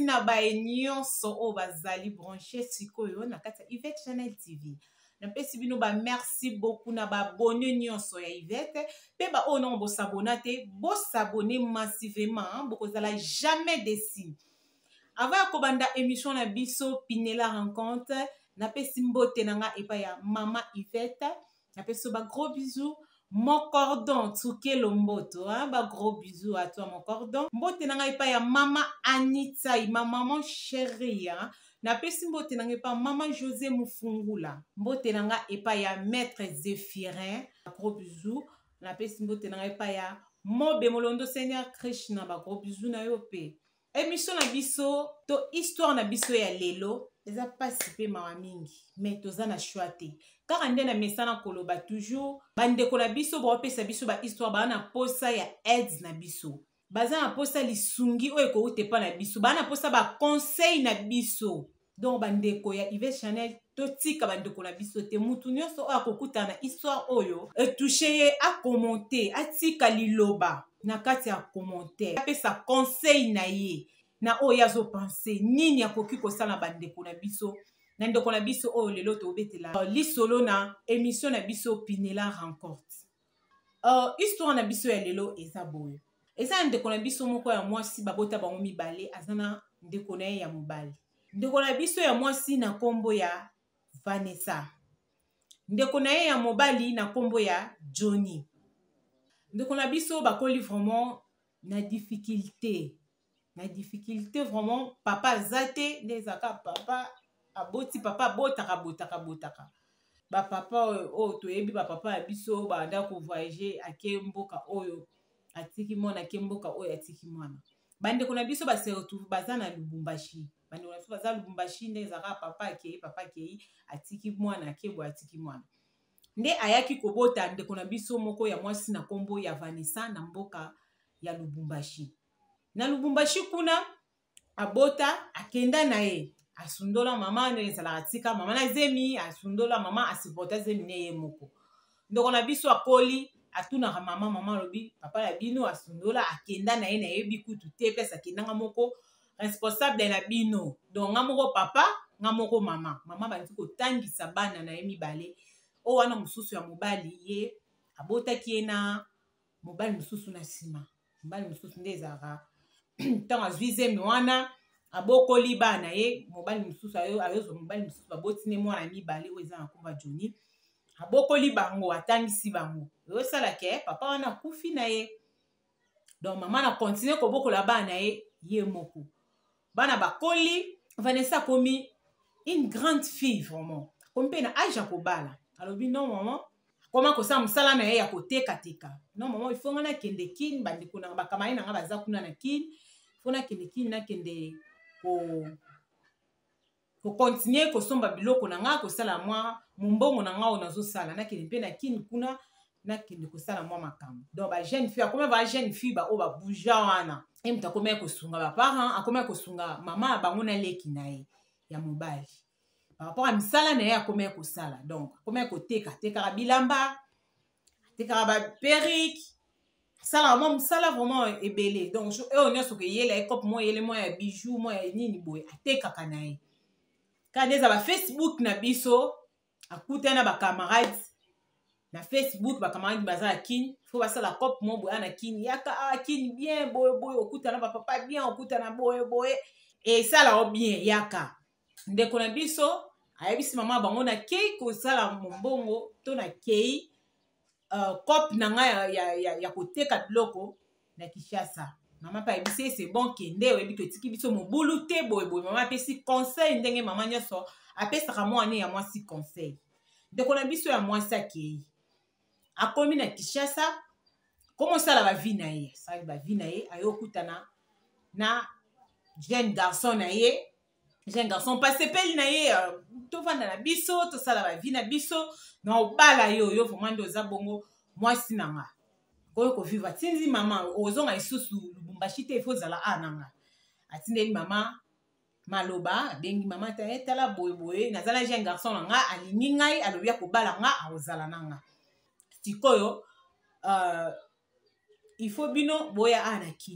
merci na baye nyonso o bazali branché sikoyo na kati ya Yvette Channel TV. Napesi bino ba merci beaucoup na ba abonné nyonso ya Yvette. Pe ba o non bo s'abonner bo s'abonner massivement, bokozala jamais déçu. Avant ya kobanda émission na biso Pinela rencontre, napesi mbote nanga epa ya Mama Yvette. Napesi ba gros bisous. Mon cordon, Tsuke Lomboto, hein? Bah, gros bisous à toi, mon cordon. Mbote nanga epa ya Mama Anita, ma maman chérie, hein? Napesi mbote nanga epa Maman José Mufungula. Mbote nanga epa ya Maître Zéphirin, gros bisous. Napesi mbote nanga epa ya Mobe Molondo Seigneur Krishna, bah, gros bisous na yo pe. Émission na biso, to histoire na biso ya lelo, eza pasi pe mawa mingi, mais toza na choate. Car ande na mesana koloba toujours, bandeko na biso ba opesa biso ba histoire ba na posa ya aids na biso. Baza na posa lisungi oyo ko utepa na biso, ba na posa ba conseil na biso. Donc bandeko ya Yvette Channel totika bandeko na biso te mutu nyonso oyo akokuta na histoire oyo, touche ye a commenter, atika liloba na kati ya commentaire. Apesa conseil na ye na oyo azo penser nini akoki kosala bandeko na biso. Na ndeko na biso oyo lelo to betela lisolo na émission na biso Pinela rencontre. Histoire na biso ya lelo eza boye. Eza ndeko na biso moko ya mwasi babota bango mibale azana ndeko na ye ya mobali. Ndeko na biso ya mwasi na kombo ya Vanessa. Ndeko na ye ya mobali na kombo ya Johnny. Ndeko na biso bakoli vraiment na difficulté. Na difficulté vraiment papa zate nezaka papa aboti papa botaka. Ba papa o toyebi ba papa ya biso ba nda ko voyager ake mboka oyo atiki mwana ake mboka oyo atiki mwana. Bande ko na biso ba se retrouve baza na Lubumbashi. Bande ko na biso baza Lubumbashi nezaka papa akei atiki mwana ake bo atiki mwana. Nde ayaki kobota ndeko na biso moko ya mwasi na kombo ya Vanessa na mboka ya Lubumbashi. Na Lubumbashi kuna abota akenda na ye. Asundola mama nezala atika mama na zemi asundola mama asipota zemi ne ye moko. Ndeko na biso akoli atuna mama lobi papa ya bino asundola akenda na ye na ye bikutu te pesa kendanga moko responsable na bino. Donc nga moko papa nga moko mama. Mama banti ko tangisa bana na ye mibale. O wana mususu ya mobali ye abotaki ye na mobali mususu na sima. Mobali mususu ndezaka tanga zwize mwana abokoli bana ye mobali mususu ayozo mobali mususu babotine mwana mibale o eza na komba Johnny. Abokoli bango atangisi bango. Yo sala ke papa wana kufi na ye. Donc mama na continue ko bokola bana ye moko. Bana bakoli Vanessa komi une grande fille vraiment. Kompe na âge ya kobala. Alobi non maman, comment ko sa musala na ye ya koteka teka. Non maman, il faut ngana kende kin bandeko na bakamai na nga baza kuna na kin. Il faut na kende kin na kende ko continuer ko somba biloko na nga ko sala mwa mumbongo na nga o nazo sala na kende pe na kin kuna na kende ko sala mwa makambo. Donc ba jeune fille akoma ba jeune fille ba o ba bouja wana. E mta koma ko sunga ba parents, akoma ko sunga mama bango na leki na ye ya mobali. Par rapport à misala na ye akoma ko sala. Donc akoma ko teka bilamba, teka ba perruque. Sala mwa musala vraiment ebele. Donc on est so ke yele ekop mo yele mo ya bijoux mo ya nini boy ateka kanaye. Kaneza ba Facebook na biso akuta na ba camarades na Facebook ba camarades baza kin faut ba sala cop mo boy na kin yaka kin bien boy okuta na ba papa bien okuta na boy et sala o bien yaka. Ndeko na biso ayebisi mama bango na kei ko sala mbongo to na kei cop na nga ya koteka biloko na Kishasa. Maman pa ebisi c'est bon kende webi to tiki biso mobulu te boy maman apesi conseil ndenge maman nyoso apesaka mwana ya mwasi conseil. Ndeko na biso ya mwasi akei akomi na Kishasa komo sala ba vie na ye. Sala ba vie na ye ayokutana na jeune garçon na ye. Jeune garçon passe peli na ye to vanda na biso to sala ba vie na biso na obala yo vraiment ndoza bongo mwasi na nga. Ko vivre tinzi mama ozonga isusu Lubumbashi te ifo zala ananga. Atindeli mama maloba bengi mama ta etala boy nazala jeune garçon na nga alingi ngai alobi ya kobala nga ozala nanga. Tikoyo il faut bino boya anakini.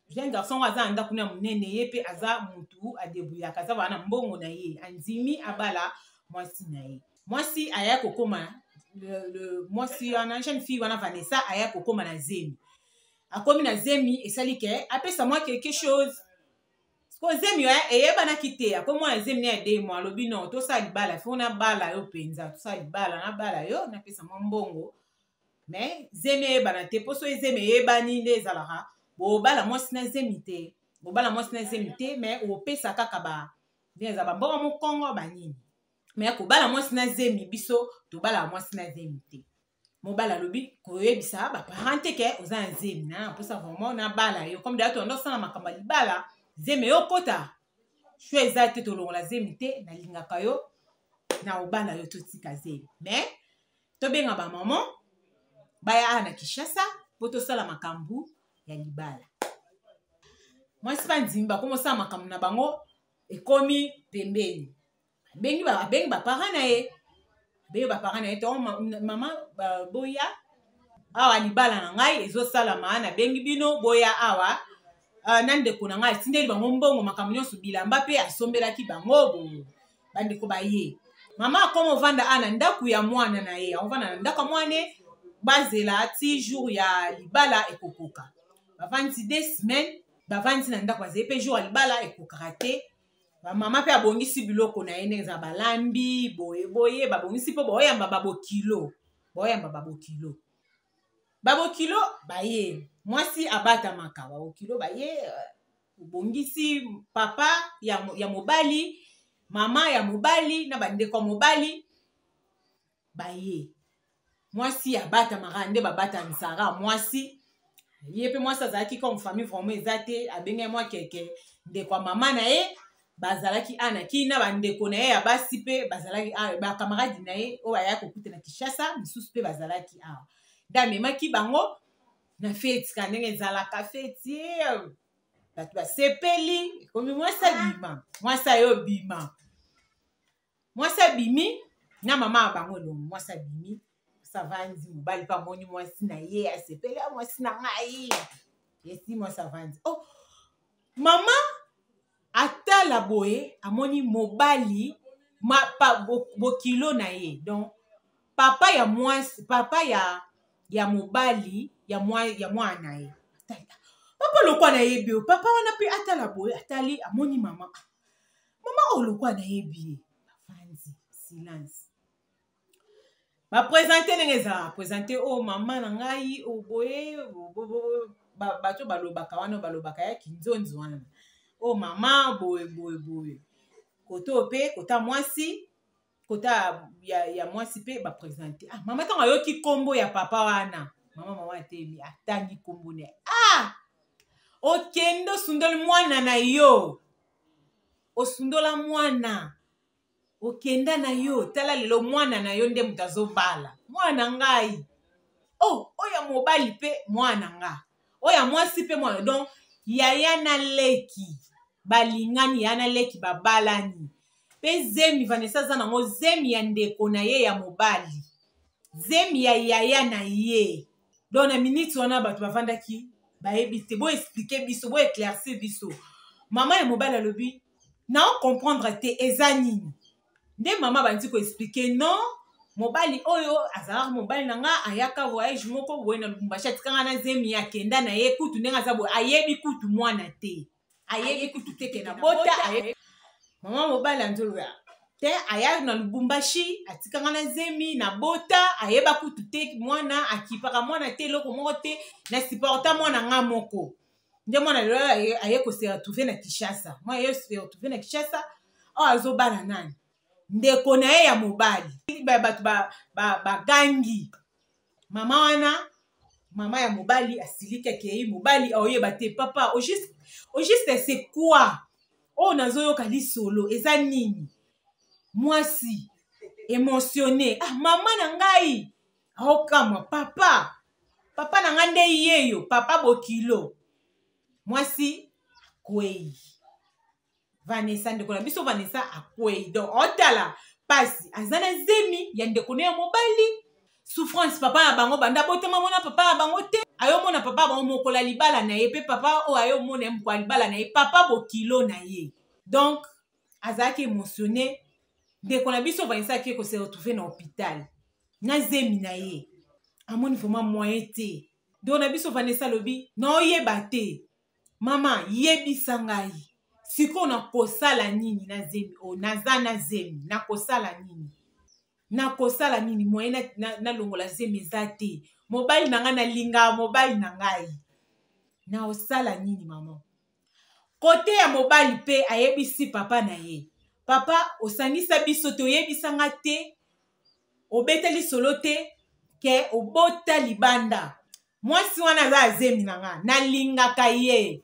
jeune garçon aza anda kuna munene ye pe aza mutu adebuya kaza bana mbongo na ye andimi abala mwasi na ye mwasi aya kokoma le mwasi wana jeune fille wana Vanessa aya kokoma na zemi akomi na zemi esali ke apesa moi quelque chose ko zemi eyeba kite akomi na zemi na de mo alobi non to sa libala fo na bala yo penza to sa libala na bala yo na pesa mo mbongo mais zemi eyeba te poso zemi eyebani nde ezalaka bobala mwasi na zemi te bobala mwasi na zemi te mais opesa kaka ba bien ba mbongo mo kongo banini mais kobala mwasi na zemi biso tobala mwasi na zemi te mobala lobi koyebisa ba parent ke oza na zemi na posa vraiment na bala yo comme d'ailleurs ndo sana makamba libala zemi yo kota chou eza te tolongola zemi te na lingaka yo na obala yo totika zemi mais tobenga ba maman baya na Kinshasa po tosala makambu ya libala mwasi bandimba komosala makambu na bango ekomi pembeni bengi ba parent na ye be ba parent na ye to mama boya awa libala na ngai ezosalama na bengi bino boya awa nandeko na ngai tindeli bango mbongo makambo nyonso bilamba pe asombelaki bango bandeko baye mama akomo vanda ana ndaku ya mwana na ye avanda na ndaka mwane bazela ti jour ya libala ekokoka bavandi 2 semaines bavandi na ndako bazeli pe jour ya libala ekokaka te bamama pe abongisi biloko na ye ndenge za balambi boye babongisi mpo boyamba babokilo baye mwasi abatamaka babokilo baye obongisi papa ya mobali mama ya mobali na bandeko ya mobali baye mwasi abatamaka nde babatanisaka mwasi ye pe mwasi azalaki comme famille vraiment eza te abenge mwa keke ndeko ya mama na ye bazalaki ana kina bandeko na ye ya basi pe bazalaki bakamaradi na ye oyo aya kokuta na Kinshasa misusu pe bazalaki awa nde amemaki bango na feti ka ndenge ezalaka feti bato basepeli ekomi mwasi abima mwasi ayo bima mwasi abimi na mama ya bango elongo mwasi abimi savandi mobali mpe amoni mwasi na ye asepeli mwasi na ngai esi mwasi avandi oh mama atala boye amoni mobali bokilo na ye donc papa ya mwasi papa ya mobali ya mwana na ye papa lokwa na ye bio papa wana pe atala boye atali amoni mama olokwa na ye bie bafandi silence baprésente ndenge ezala présente o mama na ngai oboye bato balobaka wana balobaka ya kinzonzi wana o mama boye koto pe kota mwasi kota ya mwasi pe baprésente mama ntango ayoki kombo ya papa wana mama ateli atangi kombo ne okende osundoli mwana na yo osundola mwana okenda na yo tala lelo mwana na yo nde moto azobala mwana ngai oya mobali pe mwana nga oya mwasi pe mwana donc yaya na leki balingani yaya na leki babalani pe zemi Vanessa aza nango zemi ya ndeko na ye ya mobali zemi ya yaya na ye donc na minute wana bato bavandaki bayebi te bo expliquer biso bo éclaircir biso mama ya mobali alobi na comprendre te eza nini nde mama bandi ko expliquer non mobali oyo azalaka mobali na nga ayaka voyage moko boye na Lubumbashi atikanga na zemi akenda na ye kutu ndenge aza boye ayebi kutu mwana te ayebi kutu te ke na bota mama mobali anzoloya te aya na Lubumbashi atikanga na zemi na bota ayeba kutu te mwana akipaka mwana te eloko moko te na supporta mwana nga moko nde mwana lelo aye ko se retrouver na Kinshasa mwana aye se retrouver na Kinshasa azobala nani ndeko na ye ya mobali bato bagangi mama wana mama ya mobali asilika kei mobali aoyeba te papa au juste c'est quoi nazoyoka lisolo eza nini mwasi émotionné mama na ngai aokamwa papa na ngai nde yeyo papa bokilo mwasi kwei Vanessa ndeko na biso Vanessa akwei donc otala pasi aza na zemi ya ndeko na ya mobali souffrance papa na bango banda botama mona papa na bango te ayomona papa baomokola libala na ye pe papa oyo ayomona ye mokwa libala na ye papa bokilo na ye. Donc azalaki émotionné ndeko na biso Vanessa aki ko se retrouver na hôpital na zemi na ye amoni vraiment moyen te. Donc na biso Vanessa lobi na oyeba te mama yebisa ngai siko na kosala nini na zemi o naza na zemi na kosala nini moyen na longola zemi eza te mobali na ngai nalinga mobali na ngai na osala nini mama. Kote ya mobali pe ayebisi papa na ye papa osangisa biso te oyebisa nga te obeteli solo te ke obota libanda mwasi wana aza azemi na nga nalingaka ye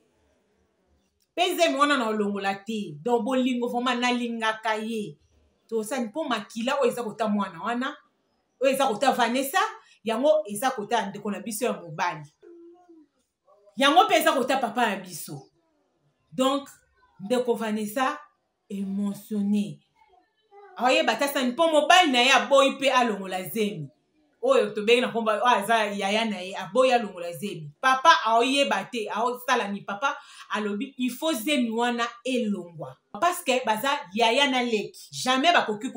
pe zemi wana na olongola te donc bolingo vraiment nalingaka ye tosani mpo makila oyo eza kota mwana wana oyo eza kota Vanessa yango eza kota ndeko na biso ya mobali yango mpe eza kota papa na biso. Donc ndeko Vanessa émotionné aoyeba ta sani mpo mobali na ye aboyi mpe alongola zemi oyo tobengi na komba oyo aza yaya na ye aboyi alongola zemi papa aoyeba te aosala ni papa alobi il faut zemi wana elongwa parce que baza yaya na leki jamais bakoki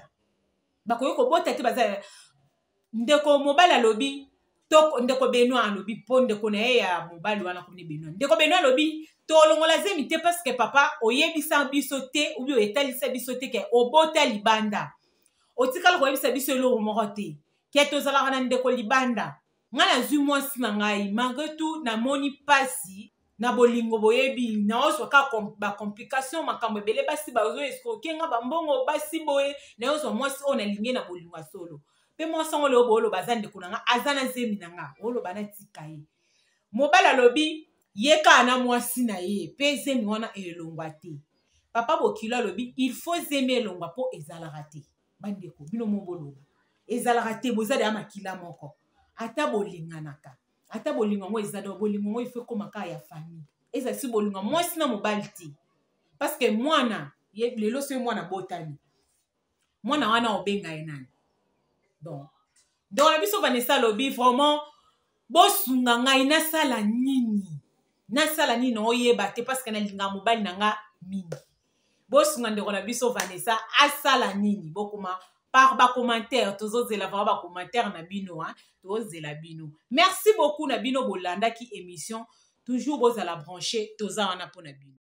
kobota te baza ndeko mobali alobi to ndeko Benoît alobi mpo ndeko na ye ya mobali wana komni Benoît ndeko Benoît alobi tolongola zemi te parce que papa oyebisa biso te ubi oyetalisa biso te ke obota libanda otikala koyebisa biso eloko moko te ke tozalaka na ndeko libanda ngai nazwi mwasi na ngai malgré tout namoni pasi na bolingo boyebi naozwa kaka bacomplication makambo ebele basi bazoescroke nga bambongo basi boye naozwa mwasi oyo nalingi na bolingo ya solo mpe mwasi yango leo booloba aza ndeko na nga aza na zemi na nga oloba natika ye mobali alobi yeka na mwasi na ye mpe zemi wana elongwa te papa bokilo alobi il faut zemi elongwa mpo ezalaka te bandeko bino moboloba ezalaka te bozali ya makila moko ata bolinganaka ata bolingo yango eza do bolingo yango ife komaka ya famille ezalisi bolingo mwasi na mobali te parce que mwana lelo soki mwana botani mwana wana obenga ye nani donc na biso Vanessa alobi vraiment bosunga ngai nasala nini oyeba te parce que nalinga mobali na nga mingi bosunga ndeko na biso Vanessa asala nini bokoma par commentaire tozozela vraiment commentaire na bino tozela bino. Merci beaucoup na bino bolandaki émission toujours bozala branché toza wana pona bino.